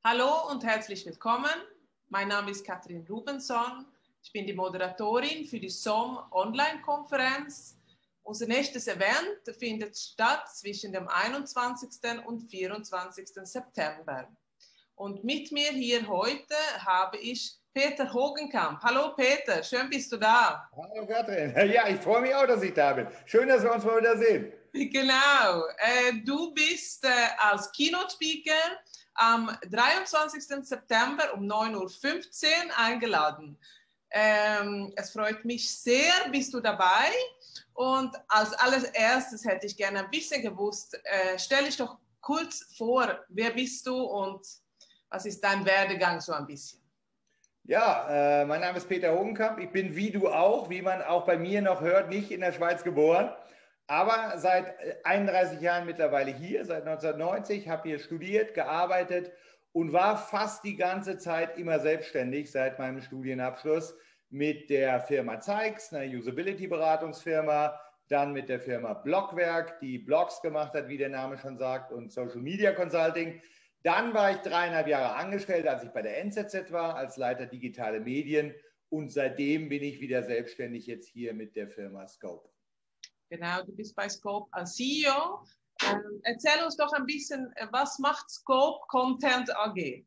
Hallo und herzlich willkommen. Mein Name ist Katrin Rubenson. Ich bin die Moderatorin für die SOM Online-Konferenz. Unser nächstes Event findet statt zwischen dem 21. und 24. September. Und mit mir hier heute habe ich Peter Hogenkamp. Hallo Peter, schön bist du da. Hallo Katrin. Ja, ich freue mich auch, dass ich da bin. Schön, dass wir uns mal wieder sehen. Genau, du bist als Keynote-Speaker am 23. September um 9:15 Uhr eingeladen. Es freut mich sehr, bist du dabei. Und als allererstes hätte ich gerne ein bisschen gewusst, stell dich doch kurz vor, wer bist du und was ist dein Werdegang so ein bisschen? Ja, mein Name ist Peter Hogenkamp. Ich bin wie du auch, wie man auch bei mir noch hört, nicht in der Schweiz geboren, aber seit 31 Jahren mittlerweile hier, seit 1990, habe hier studiert, gearbeitet und war fast die ganze Zeit immer selbstständig seit meinem Studienabschluss mit der Firma Zeigs, einer Usability-Beratungsfirma, dann mit der Firma Blockwerk, die Blogs gemacht hat, wie der Name schon sagt, und Social Media Consulting. Dann war ich 3,5 Jahre angestellt, als ich bei der NZZ war, als Leiter digitale Medien. Und seitdem bin ich wieder selbstständig jetzt hier mit der Firma Scope. Genau, du bist bei Scope als CEO. Erzähl uns doch ein bisschen, was macht Scope Content AG?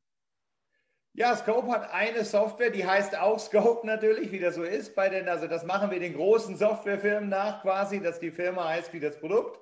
Ja, Scope hat eine Software, die heißt auch Scope natürlich, wie das so ist. Also das machen wir den großen Softwarefirmen nach quasi, dass die Firma heißt wie das Produkt.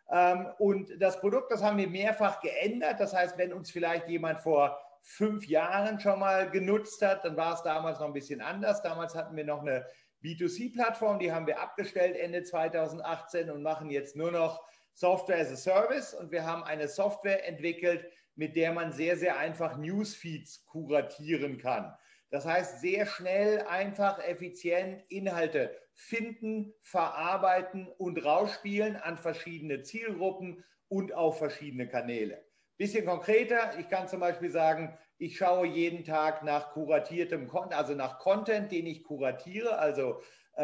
Und das Produkt, das haben wir mehrfach geändert. Das heißt, wenn uns vielleicht jemand vor 5 Jahren schon mal genutzt hat, dann war es damals noch ein bisschen anders. Damals hatten wir noch eine B2C-Plattform, die haben wir abgestellt Ende 2018 und machen jetzt nur noch Software as a Service. Und wir haben eine Software entwickelt, mit der man sehr, sehr einfach Newsfeeds kuratieren kann. Das heißt, sehr schnell, einfach, effizient Inhalte finden, verarbeiten und rausspielen an verschiedene Zielgruppen und auf verschiedene Kanäle. Bisschen konkreter, ich kann zum Beispiel sagen, ich schaue jeden Tag nach kuratiertem Content, also nach Content, den ich kuratiere, also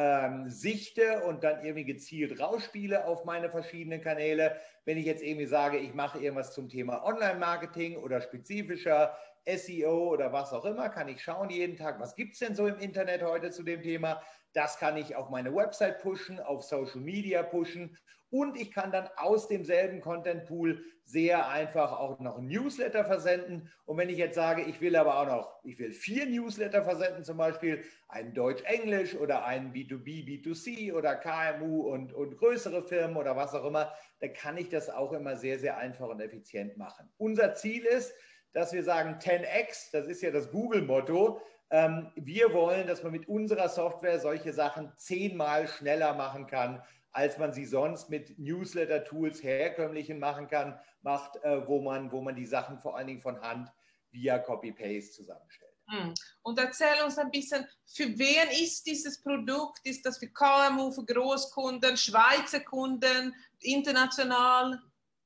sichte und dann irgendwie gezielt rausspiele auf meine verschiedenen Kanäle. Wenn ich jetzt irgendwie sage, ich mache irgendwas zum Thema Online-Marketing oder spezifischer SEO oder was auch immer, kann ich schauen jeden Tag, was gibt es denn so im Internet heute zu dem Thema. Das kann ich auf meine Website pushen, auf Social Media pushen und ich kann dann aus demselben Content Pool sehr einfach auch noch ein Newsletter versenden. Und wenn ich jetzt sage, ich will aber auch noch, ich will 4 Newsletter versenden, zum Beispiel einen Deutsch-Englisch oder einen B2B, B2C oder KMU und größere Firmen oder was auch immer, dann kann ich das auch immer sehr, sehr einfach und effizient machen. Unser Ziel ist, dass wir sagen 10x, das ist ja das Google-Motto, wir wollen, dass man mit unserer Software solche Sachen 10-mal schneller machen kann, als man sie sonst mit Newsletter-Tools herkömmlichen macht, wo man die Sachen vor allen Dingen von Hand via Copy-Paste zusammenstellt. Und erzähl uns ein bisschen, für wen ist dieses Produkt? Ist das für KMU, für Großkunden, Schweizer Kunden, international?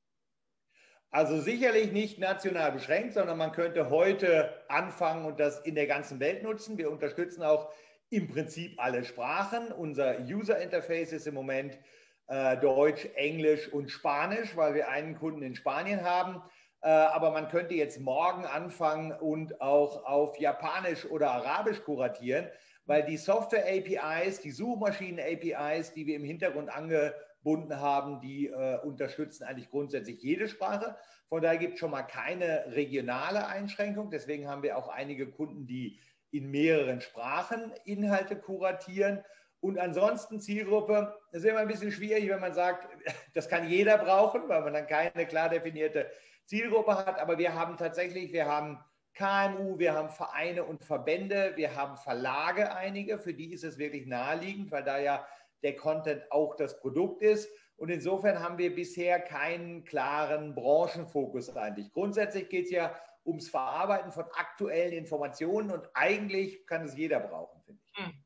Also sicherlich nicht national beschränkt, sondern man könnte heute anfangen und das in der ganzen Welt nutzen. Wir unterstützen auch im Prinzip alle Sprachen. Unser User Interface ist im Moment Deutsch, Englisch und Spanisch, weil wir einen Kunden in Spanien haben. Aber man könnte jetzt morgen anfangen und auch auf Japanisch oder Arabisch kuratieren, weil die Software-APIs, die Suchmaschinen-APIs, die wir im Hintergrund angebunden haben, die unterstützen eigentlich grundsätzlich jede Sprache. Von daher gibt es schon mal keine regionale Einschränkung. Deswegen haben wir auch einige Kunden, die in mehreren Sprachen Inhalte kuratieren. Und ansonsten Zielgruppe, das ist immer ein bisschen schwierig, wenn man sagt, das kann jeder brauchen, weil man dann keine klar definierte Zielgruppe hat. Aber wir haben KMU, wir haben Vereine und Verbände, wir haben Verlage einige, für die ist es wirklich naheliegend, weil da ja der Content auch das Produkt ist. Und insofern haben wir bisher keinen klaren Branchenfokus eigentlich. Grundsätzlich geht es ja ums Verarbeiten von aktuellen Informationen und eigentlich kann es jeder brauchen, finde ich.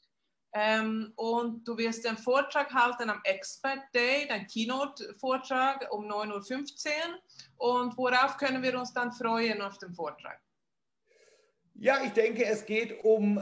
Und du wirst einen Vortrag halten am Expert Day, dein Keynote-Vortrag um 9:15 Uhr. Und worauf können wir uns dann freuen auf dem Vortrag? Ja, ich denke, es geht um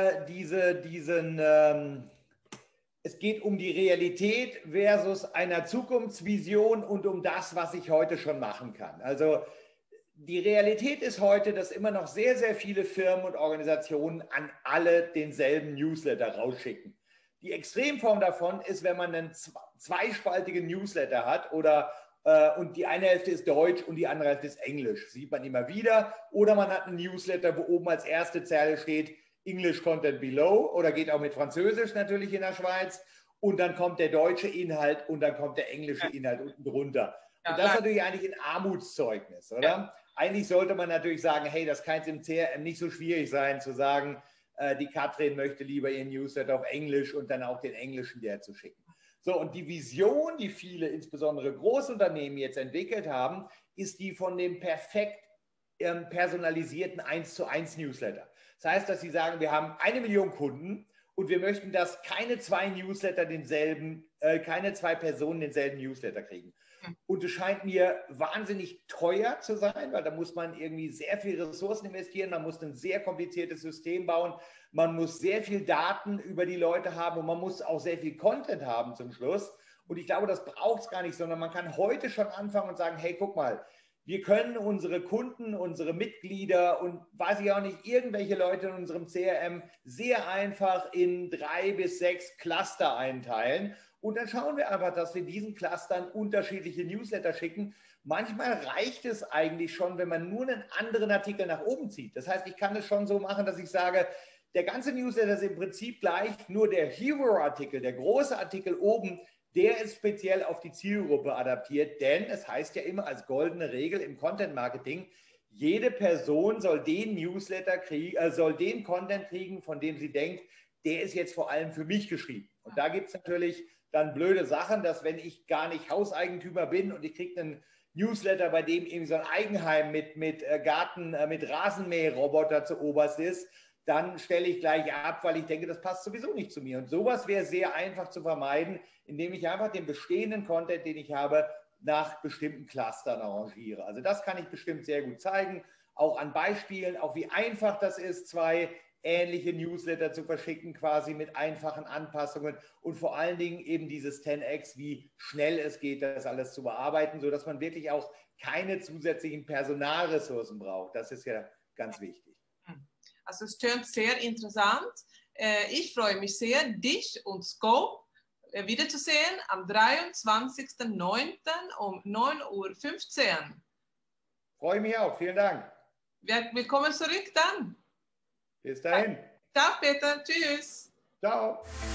es geht um die Realität versus einer Zukunftsvision und um das, was ich heute schon machen kann. Also die Realität ist heute, dass immer noch sehr, sehr viele Firmen und Organisationen an alle denselben Newsletter rausschicken. Die Extremform davon ist, wenn man einen zweispaltigen Newsletter hat und die eine Hälfte ist Deutsch und die andere Hälfte ist Englisch. Sieht man immer wieder. Oder man hat einen Newsletter, wo oben als erste Zeile steht English Content Below oder geht auch mit Französisch natürlich in der Schweiz. Und dann kommt der deutsche Inhalt und dann kommt der englische Inhalt unten drunter. Und das ist natürlich eigentlich ein Armutszeugnis, oder? Ja. Eigentlich sollte man natürlich sagen, hey, das kann jetzt im CRM nicht so schwierig sein, zu sagen, die Katrin möchte lieber ihren Newsletter auf Englisch und dann auch den englischen der zu schicken. So, und die Vision, die viele, insbesondere Großunternehmen jetzt entwickelt haben, ist die von dem perfekt personalisierten 1:1 Newsletter. Das heißt, dass sie sagen, wir haben 1 Million Kunden und wir möchten, dass keine zwei Personen denselben Newsletter kriegen. Und es scheint mir wahnsinnig teuer zu sein, weil da muss man irgendwie sehr viel Ressourcen investieren, man muss ein sehr kompliziertes System bauen, man muss sehr viel Daten über die Leute haben und man muss auch sehr viel Content haben zum Schluss. Und ich glaube, das braucht es gar nicht, sondern man kann heute schon anfangen und sagen, hey, guck mal, wir können unsere Kunden, unsere Mitglieder und weiß ich auch nicht, irgendwelche Leute in unserem CRM sehr einfach in 3 bis 6 Cluster einteilen. Und dann schauen wir einfach, dass wir diesen Clustern unterschiedliche Newsletter schicken. Manchmal reicht es eigentlich schon, wenn man nur einen anderen Artikel nach oben zieht. Das heißt, ich kann es schon so machen, dass ich sage, der ganze Newsletter ist im Prinzip gleich, nur der Hero-Artikel, der große Artikel oben, der ist speziell auf die Zielgruppe adaptiert, denn es heißt ja immer als goldene Regel im Content-Marketing, jede Person soll den Newsletter kriegen, soll den Content kriegen, von dem sie denkt, der ist jetzt vor allem für mich geschrieben. Und da gibt es natürlich dann blöde Sachen, dass wenn ich gar nicht Hauseigentümer bin und ich kriege einen Newsletter, bei dem eben so ein Eigenheim mit Garten, mit Rasenmäherroboter zu oberst ist, dann stelle ich gleich ab, weil ich denke, das passt sowieso nicht zu mir. Und sowas wäre sehr einfach zu vermeiden, indem ich einfach den bestehenden Content, den ich habe, nach bestimmten Clustern arrangiere. Also das kann ich bestimmt sehr gut zeigen, auch an Beispielen, auch wie einfach das ist, 2 ähnliche Newsletter zu verschicken, quasi mit einfachen Anpassungen und vor allen Dingen eben dieses 10x, wie schnell es geht, das alles zu bearbeiten, sodass man wirklich auch keine zusätzlichen Personalressourcen braucht. Das ist ja ganz wichtig. Also es klingt sehr interessant. Ich freue mich sehr, dich und Scope wiederzusehen am 23.09. um 9:15 Uhr. Freue mich auch. Vielen Dank. Willkommen zurück dann. Bis dahin. Ciao, Peter. Tschüss. Ciao.